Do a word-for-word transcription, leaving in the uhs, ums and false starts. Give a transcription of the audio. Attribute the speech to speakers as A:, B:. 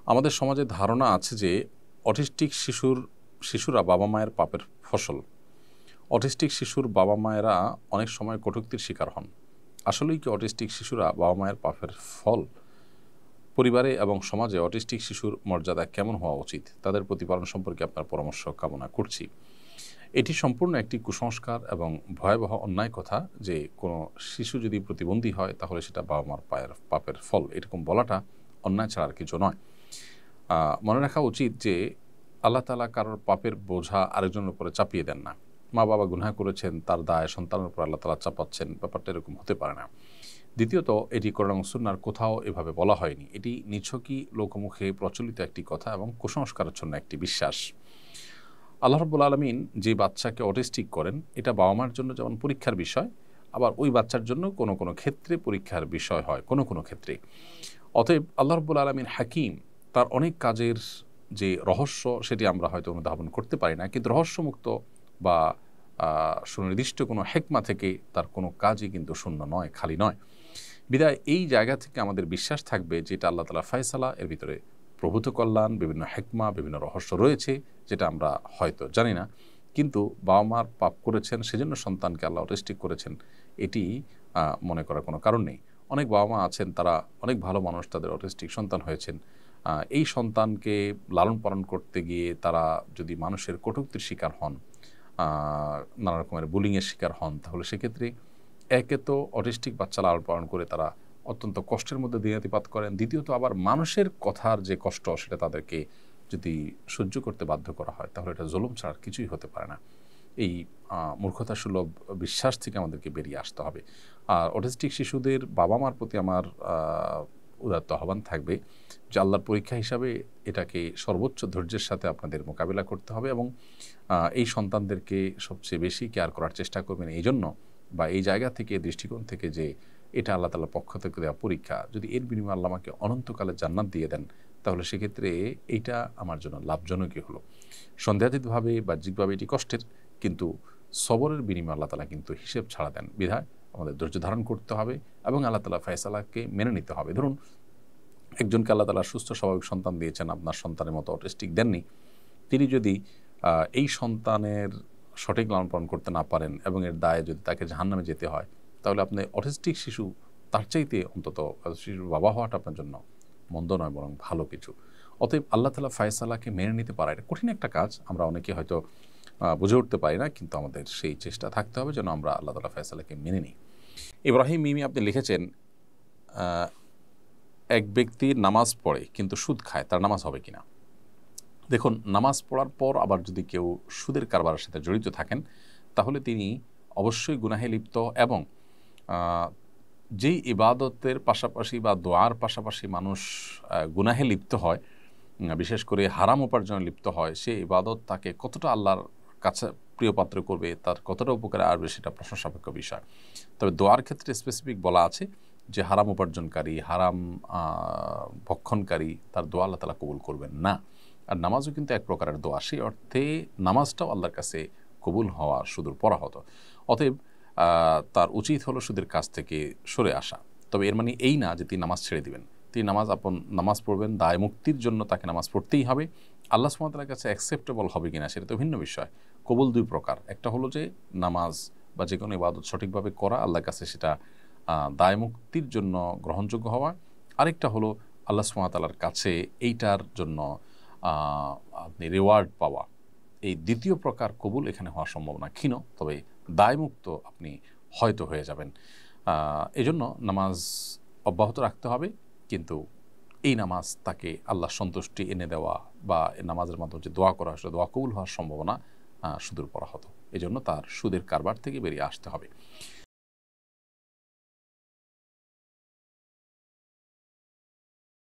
A: আমাদের সমাজে ধারণা আছে যে অটিস্টিক শিশুর শিশুরা বাবা মায়ের পাপের ফসল। অটিস্টিক শিশুর বাবা মায়েরা অনেক সময় কটূক্তির শিকার হন। আসলেই কি অটিস্টিক শিশুরা বাবা মায়ের পাপের ফল? পরিবারে এবং সমাজে অটিস্টিক শিশুর মর্যাদা কেমন হওয়া উচিত, তাদের প্রতিপালন সম্পর্কে আপনার পরামর্শ কামনা করছি। এটি সম্পূর্ণ একটি কুসংস্কার এবং ভয়াবহ অন্যায় কথা যে কোনো শিশু যদি প্রতিবন্ধী হয় তাহলে সেটা বাবা মার পায়ের পাপের ফল, এরকম বলাটা অন্যায় ছাড়া আর কিছু নয়। মনে রাখা উচিত যে আল্লাহ তাআলা কারোর পাপের বোঝা আরেকজনের উপরে চাপিয়ে দেন না। মা বাবা গুনাহ করেছেন, তার দায় সন্তানের উপর আল্লাহ তাআলা চাপাচ্ছেন, ব্যাপারটা এরকম হতে পারে না। দ্বিতীয়ত, এটি কোরআন এবং সুন্নাহর কোথাও এভাবে বলা হয়নি। এটি নিছকই লোকমুখে প্রচলিত একটি কথা এবং কুসংস্কারাচ্ছন্ন একটি বিশ্বাস। আল্লাহ রাব্বুল আলামিন যে বাচ্চাকে অটিস্টিক করেন, এটা বাবা মার জন্য যেমন পরীক্ষার বিষয়, আবার ওই বাচ্চার জন্য কোনো কোনো ক্ষেত্রে পরীক্ষার বিষয় হয় কোনো কোনো ক্ষেত্রে। অতএব আল্লাহ রাব্বুল আলামিন হাকিম, তার অনেক কাজের যে রহস্য সেটি আমরা হয়তো অনুধাবন করতে পারি না, কিন্তু রহস্যমুক্ত বা সুনির্দিষ্ট কোনো হেকমা থেকে তার কোনো কাজই কিন্তু শূন্য নয়, খালি নয়। বিদায় এই জায়গা থেকে আমাদের বিশ্বাস থাকবে যেটা আল্লাহ তাআলা ফায়সালা, এর ভিতরে প্রভূত কল্যাণ, বিভিন্ন হেকমা, বিভিন্ন রহস্য রয়েছে যেটা আমরা হয়তো জানি না। কিন্তু বাবা মার পাপ করেছেন সেজন্য সন্তানকে আল্লাহ অটিস্টিক করেছেন, এটি মনে করার কোনো কারণ নেই। অনেক বাবা মা আছেন, তারা অনেক ভালো মানুষ, তাদের অটিস্টিক সন্তান হয়েছেন। এই সন্তানকে লালন পালন করতে গিয়ে তারা যদি মানুষের কটূক্তির শিকার হন, নানা রকমের বুলিংয়ের শিকার হন, তাহলে সেক্ষেত্রে একে তো অটিস্টিক বাচ্চা লালন পালন করে তারা অত্যন্ত কষ্টের মধ্যে দিনাতিপাত করেন, দ্বিতীয়ত আবার মানুষের কথার যে কষ্ট সেটা তাদেরকে যদি সহ্য করতে বাধ্য করা হয় তাহলে এটা জুলুম ছাড়া কিছুই হতে পারে না। এই মূর্খতা সুলভ বিশ্বাস থেকে আমাদেরকে বেরিয়ে আসতে হবে। আর অটিস্টিক শিশুদের বাবা মার প্রতি আমার উদাত্ত আহ্বান থাকবে যে আল্লাহর পরীক্ষা হিসাবে এটাকে সর্বোচ্চ ধৈর্যের সাথে আপনাদের মোকাবিলা করতে হবে এবং এই সন্তানদেরকে সবচেয়ে বেশি কেয়ার করার চেষ্টা করবেন এই জন্য, বা এই জায়গা থেকে, দৃষ্টিকোণ থেকে যে এটা আল্লাহ তাআলার পক্ষ থেকে দেওয়া পরীক্ষা, যদি এর বিনিময়ে আল্লাহ আমাকে অনন্তকালে জান্নাত দিয়ে দেন তাহলে সেক্ষেত্রে এইটা আমার জন্য লাভজনকই হলো। সন্দেহাতীতভাবে বাহ্যিকভাবে এটি কষ্টের, কিন্তু সবরের বিনিময়ে আল্লাহ তাআলা কিন্তু হিসেব ছাড়া দেন। বিধায় আমাদের ধৈর্য ধারণ করতে হবে এবং আল্লাহ তাআলা ফয়সালাকে মেনে নিতে হবে। ধরুন একজনকে আল্লাহ তাআলা সুস্থ স্বাভাবিক সন্তান দিয়েছেন, আপনার সন্তানের মতো অটিস্টিক দেননি, তিনি যদি এই সন্তানের সঠিক লালন পালন করতে না পারেন এবং এর দায়ে যদি তাকে জাহান্নামে যেতে হয়, তাহলে আপনি অটিস্টিক শিশু তার চাইতে অন্তত শিশুর বাবা হওয়াটা আপনার জন্য মন্দ নয়, বরং ভালো কিছু। অতএব আল্লাহ তাআলা ফয়সালাকে মেনে নিতে পারা এটা কঠিন একটা কাজ, আমরা অনেকে হয়তো বুঝে উঠতে পারি না, কিন্তু আমাদের সেই চেষ্টা থাকতে হবে যেন আমরা আল্লাহ তাআলা ফয়সালাকে মেনে নিই। ইব্রাহিম মিমি আপনি লিখেছেন, এক ব্যক্তি নামাজ পড়ে কিন্তু সুদ খায়, তার নামাজ হবে কিনা? দেখুন, নামাজ পড়ার পর আবার যদি কেউ সুদের কারবারের সাথে জড়িত থাকেন তাহলে তিনি অবশ্যই গুনাহে লিপ্ত, এবং যেই ইবাদতের পাশাপাশি বা দোয়ার পাশাপাশি মানুষ গুনাহে লিপ্ত হয়, বিশেষ করে হারাম উপার্জনে লিপ্ত হয়, সে ইবাদত তাকে কতটা আল্লাহর কাছে প্রিয় পাত্র করবে, তার কতটা উপকারে আসবে সেটা প্রশ্ন সাপেক্ষ বিষয়। তবে দোয়ার ক্ষেত্রে স্পেসিফিক বলা আছে যে হারাম উপার্জনকারী, হারাম ভক্ষণকারী, তার দোয়া আল্লাহ তাআলা কবুল করবেন না। আর নামাজও কিন্তু এক প্রকারের দোয়া, সেই অর্থে নামাজটাও আল্লাহর কাছে কবুল হওয়া সুদূর পরাহত। অতএব তার উচিত হলো সুদের কাছ থেকে সরে আসা। তবে এর মানে এই না যে তিনি নামাজ ছেড়ে দিবেন। তিনি নামাজ আপন নামাজ পড়বেন, দায় মুক্তির জন্য তাকে নামাজ পড়তেই হবে। আল্লাহ সুবহানাহু ওয়া তাআলার কাছে অ্যাকসেপ্টেবল হবে কিনা সেটা তো ভিন্ন বিষয়। কবুল দুই প্রকার, একটা হলো যে নামাজ বা যে কোনো ইবাদত সঠিকভাবে করা, আল্লাহর কাছে সেটা দায় মুক্তির জন্য গ্রহণযোগ্য হওয়া। আরেকটা হলো আল্লাহ সুবহানাহু ওয়া তাআলার কাছে এইটার জন্য আপনি রিওয়ার্ড পাওয়া। এই দ্বিতীয় প্রকার কবুল এখানে হওয়ার সম্ভাবনা ক্ষীণ, তবে দায়মুক্ত আপনি হয়তো হয়ে যাবেন। এই জন্য নামাজ অব্যাহত রাখতে হবে, কিন্তু এই নামাজ তাকে আল্লাহ সন্তুষ্টি এনে দেওয়া বা নামাজের মাধ্যমে যে দোয়া করা আসলে দোয়া কবুল হওয়ার সম্ভাবনা সুদূর পরাহত। এই জন্য তার সুদের কারবার থেকে বেরিয়ে আসতে হবে।